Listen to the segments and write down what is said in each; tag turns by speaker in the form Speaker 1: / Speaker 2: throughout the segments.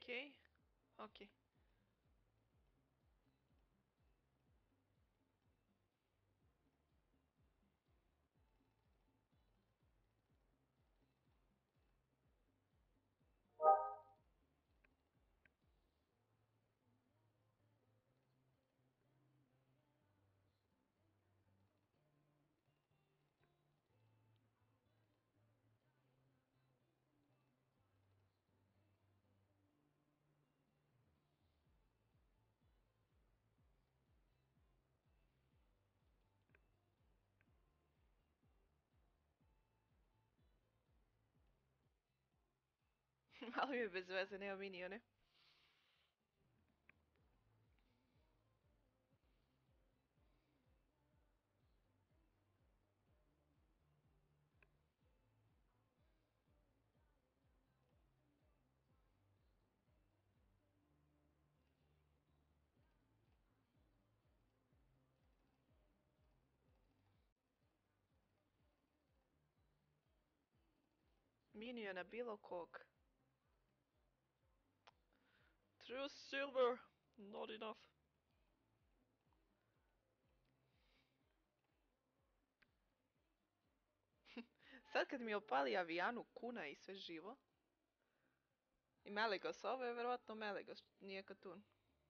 Speaker 1: Okej, okej. Ali mi je bez veze, nema minione. Miniona bilo kog. True silver, not enough. Sad kad mi opali avijanu, kuna i sve živo. I Meligos, ovo je verovatno Meligos, nije Katun.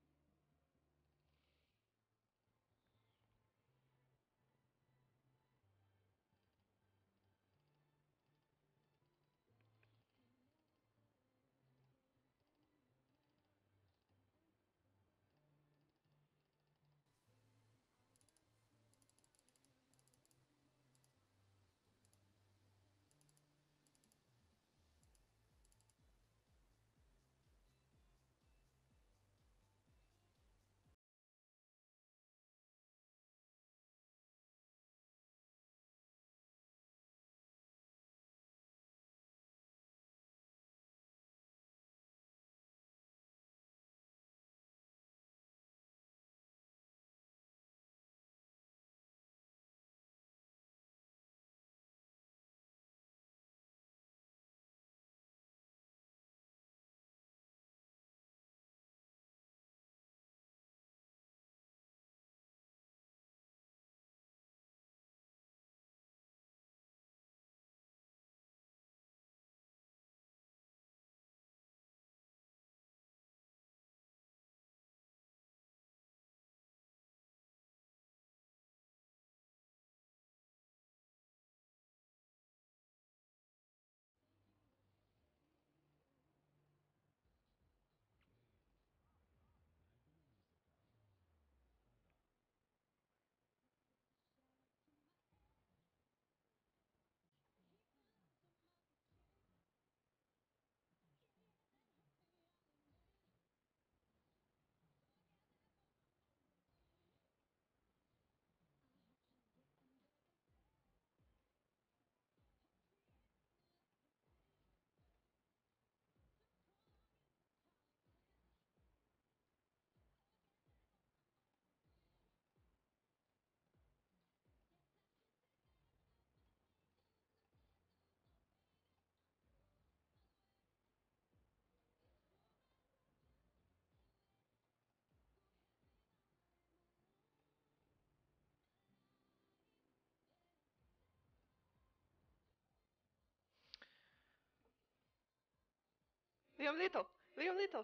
Speaker 1: Liam Little! Liam Little!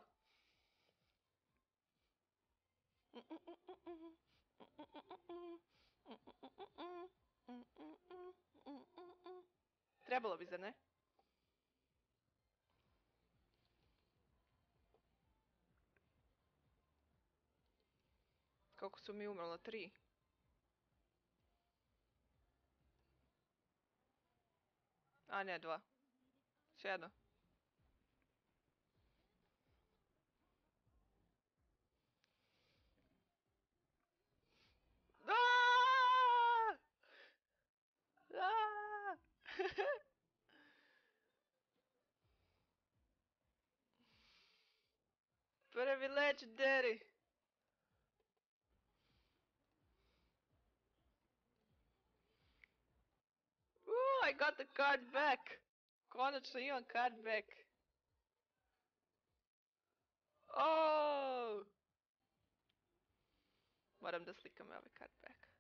Speaker 1: Trebalo bi, zar ne? Koliko su mi umrlo? 3. A ne, 2. Svejedno. Aaaa! Aaaa! Prvi legendary! Ooh, I got the card back! Konačno imam card back. Oh! Moram da slikam ove card pack.